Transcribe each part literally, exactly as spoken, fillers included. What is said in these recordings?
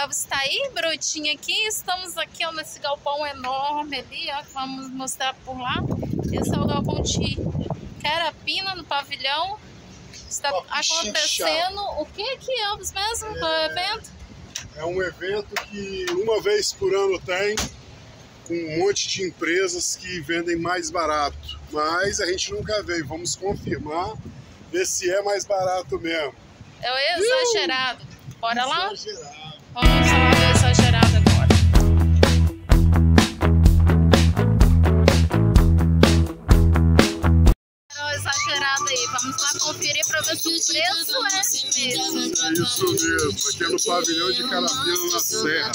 Elvis tá aí, brotinho aqui. Estamos aqui, ó, nesse galpão enorme ali, ó. Vamos mostrar por lá. Esse é o galpão de Carapina, no pavilhão. Está acontecendo o que que, Elvis, mesmo? Qual é o evento? É um evento que uma vez por ano tem, com um monte de empresas que vendem mais barato. Mas a gente nunca veio, vamos confirmar, ver se é mais barato mesmo. É o exagerado. Bora lá? Exagerado. Vamos falar do exagerado agora. É o exagerado aí. Vamos lá conferir para ver se o preço é mesmo. É isso mesmo, aqui é no pavilhão de Carapina, na Serra.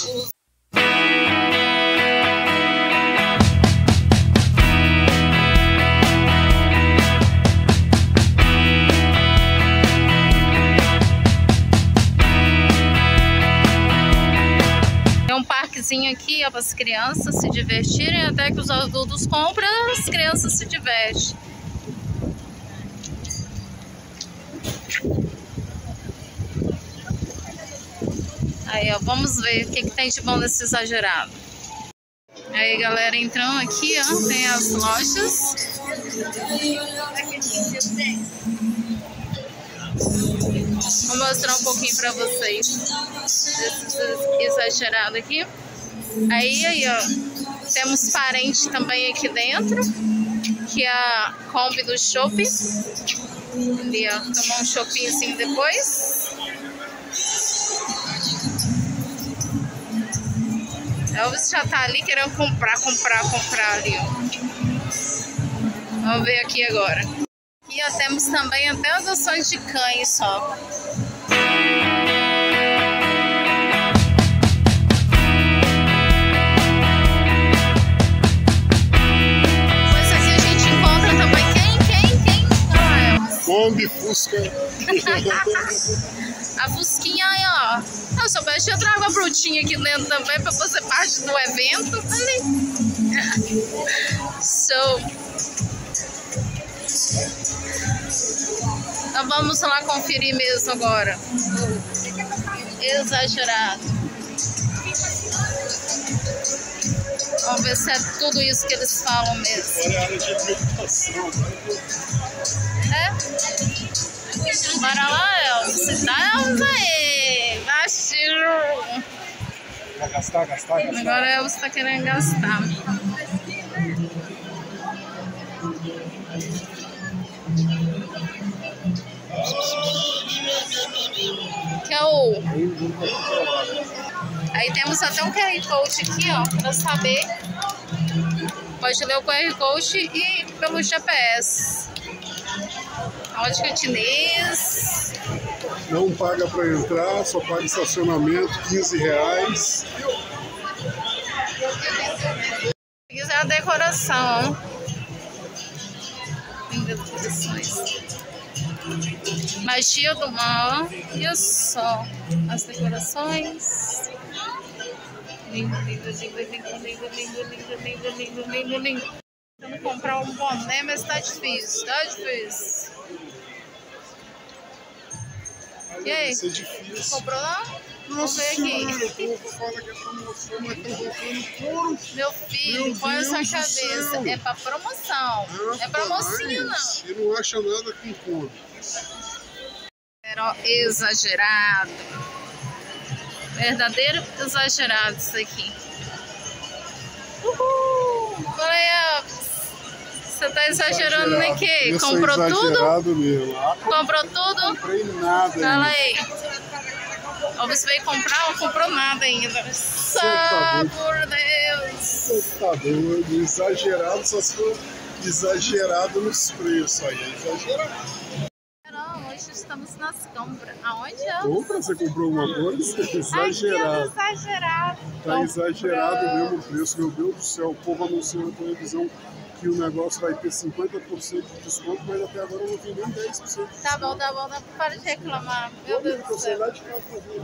Tem um parquezinho aqui, ó, para as crianças se divertirem, até que os adultos compram, as crianças se divertem. Aí, ó, vamos ver o que, que tem de bom nesse exagerado. Aí, galera, entrando aqui, ó, tem as lojas. Vou mostrar um pouquinho pra vocês desse exagerado aqui. Aí, aí, ó, temos parente também aqui dentro, que é a Kombi do shopping. Ali, ó, tomar um shoppingzinho depois. Elvis já tá ali querendo comprar, comprar, comprar ali, ó. Vamos ver aqui agora. E ó, temos também até as ações de cães só. Pois aqui a gente encontra também quem, quem, quem? Ah, é. Kombi, Fusca. A Fusquinha aí, ó. Eu soubesse, eu trago a brutinha aqui dentro também pra fazer parte do evento. Ali. Show. Então vamos lá conferir mesmo agora. Exagerado. Vamos ver se é tudo isso que eles falam mesmo. Olha a área de meditação. É? Bora lá, Elvis. Você tá, Elvis, aí. Baixinho. Vai gastar, gastar, gastar. Agora o Elvis tá querendo gastar. Que é o... Aí temos até um Q R Code aqui, ó, pra saber. Pode ler o Q R Code e pelo G P S. Ótica chinês. Não paga para entrar, só paga estacionamento, quinze reais. Isso é a decoração. Tem decorações. Magia do mal. E só as decorações. Lindo, lindo, lindo, lindo, lindo, lindo, lindo, lindo, lindo, lindo, lindo. Tentando comprar um boné, mas tá difícil, tá difícil. E aí? Vai ser difícil. Comprou lá? Vamos Nossa ver senhora, aqui. o povo fala que é promoção, mas estão colocando couro. Meu filho, Meu põe essa Deus do cabeça. céu. É pra promoção. É pra mocinha, não. E não acha nada com couro. Era exagerado. Verdadeiro exagerado isso aqui. Uhul! Olha, você tá exagerando em quê? Isso Comprou é exagerado tudo? Mesmo. Ah, Comprou tudo? não comprei nada. Fala aí. aí. Elvis veio comprar, não comprou nada ainda. Só tá por Deus. Você tá doido, exagerado, só se for exagerado nos preços aí, exagerado. Não, hoje estamos nas compras. Aonde é? Compra, você comprou uma coisa? Exagerado. Aqui é exagerado. Tá exagerado mesmo o preço, meu Deus do céu, o povo anunciou na televisão que o negócio vai ter cinquenta por cento de desconto, mas até agora eu não vi nem dez por cento de desconto. Tá bom, tá bom, tá bom. Para de reclamar. Meu Deus do Você céu. lá de casa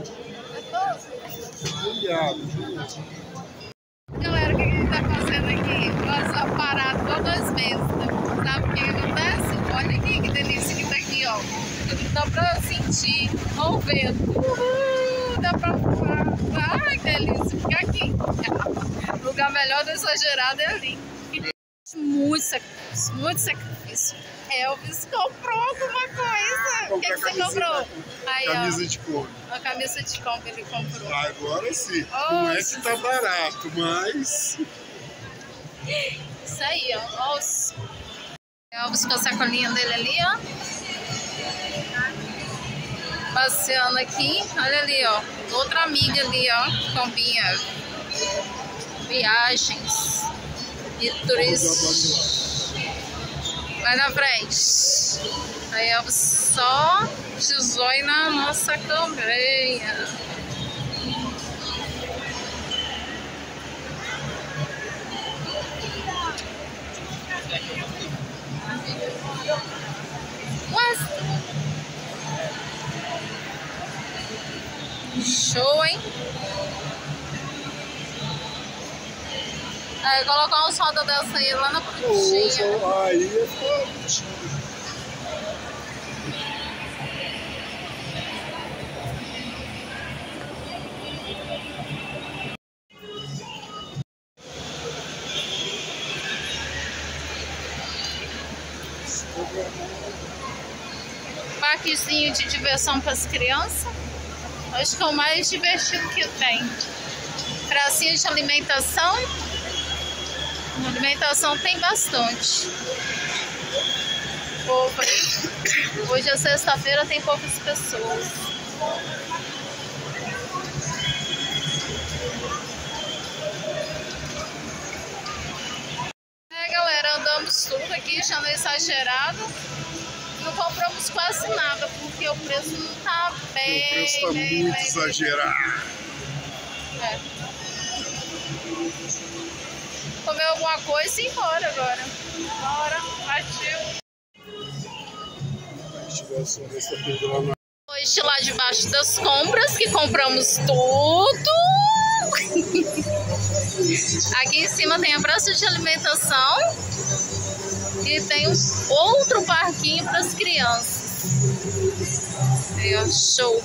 fazendo. Galera, o que a gente tá fazendo aqui? Nós parados todas vezes. Sabe o que acontece? Olha aqui que delícia que tá aqui, ó. Dá pra sentir o vento. Uhul, dá pra voar. Ai, que delícia, fica aqui. O lugar melhor do exagerado é ali. Muito sacrifício, muito sacrifício. Elvis comprou alguma coisa. O que, que você comprou? Aí, camisa ó, de couro. A camisa de couro que ele comprou. Agora sim. Oh, não é que tá barato, mas... Isso aí, ó. Nossa. Elvis com a sacolinha dele ali, ó. Passeando aqui. Olha ali, ó. Outra amiga ali, ó. Combinha. Viagens. E turismo. Vai na frente. Aí Elvis só de zóio na nossa campanha. Mas... show, hein? Aí colocar uns roda dessa aí lá na pontinha. Aí é forte. Parquezinho de diversão para as crianças. Acho que é o mais divertido que tem. Pracinha de alimentação. Alimentação tem bastante. Pouco. Hoje é sexta-feira, tem poucas pessoas. É, galera, andamos tudo aqui, já não é exagerado. Não compramos quase nada, porque o preço não tá bem. O preço tá bem, muito bem, exagerado. É. Comer alguma coisa e ir embora agora. Bora, partiu. Hoje lá debaixo das compras, que compramos tudo. Aqui em cima tem a praça de alimentação. E tem um outro parquinho para as crianças. Aí, ó, show.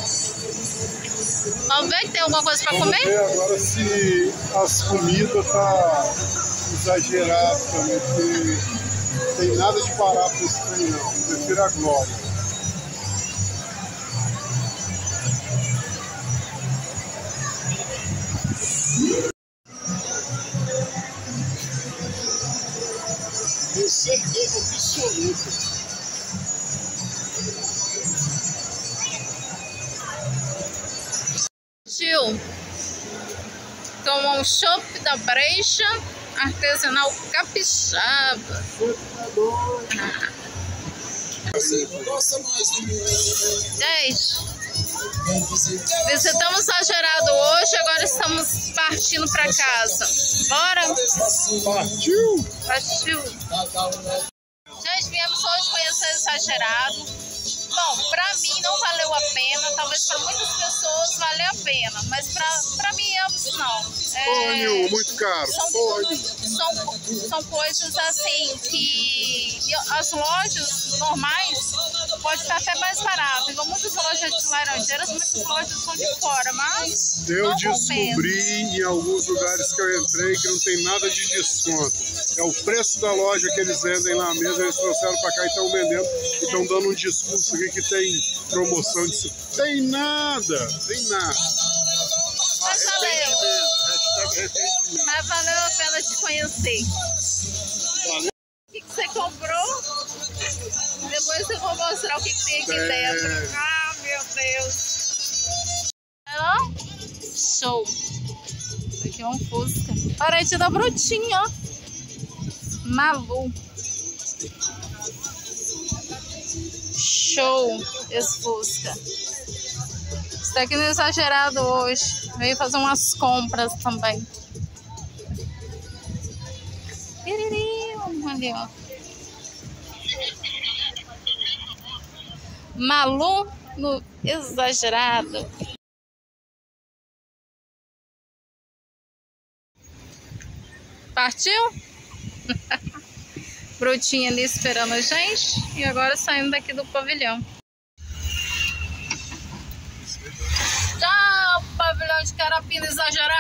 Vamos ver que tem alguma coisa para comer? Vamos ver agora se as comidas tá exagerado também, porque não tem nada de parar para esse trem não. Prefiro a Glória. Tenho certeza absoluta. Tio, tomou um chopp da brecha artesanal capixaba. Gente, visitamos exagerado hoje, agora estamos partindo para casa. Bora? Partiu! Partiu. Gente, viemos hoje conhecer exagerado. Bom, pra mim não valeu a pena, talvez para muitas pessoas valeu a pena, mas pra, pra mim ambos não. É, Porra nenhuma, muito caro. São, Porra nenhuma. são, são coisas assim que as lojas normais pode estar até mais barato. Igual muitas lojas de laranjeiras, muitas lojas são de fora, mas eu não descobri compensa. em alguns lugares que eu entrei que não tem nada de desconto. É o preço da loja que eles vendem lá mesmo, eles trouxeram para cá e estão vendendo e estão dando um discurso aqui que tem promoção de... Tem nada, tem nada. Mas valeu. Hashtag arrependimento. Mas valeu a pena te conhecer. Valeu. O que, que você comprou? Depois eu vou mostrar o que, que tem aqui É. dentro. Ah, meu Deus. Ó, show. Isso aqui é um Fusca. Parede da Brutinha, ó. Malu. Show esse Fusca. Isso daqui não é exagerado hoje. Veio fazer umas compras também. Ali, ó. Malu no exagerado. Partiu? Brutinha ali esperando a gente. E agora saindo daqui do pavilhão. Tchau, pavilhão de propina exagerada.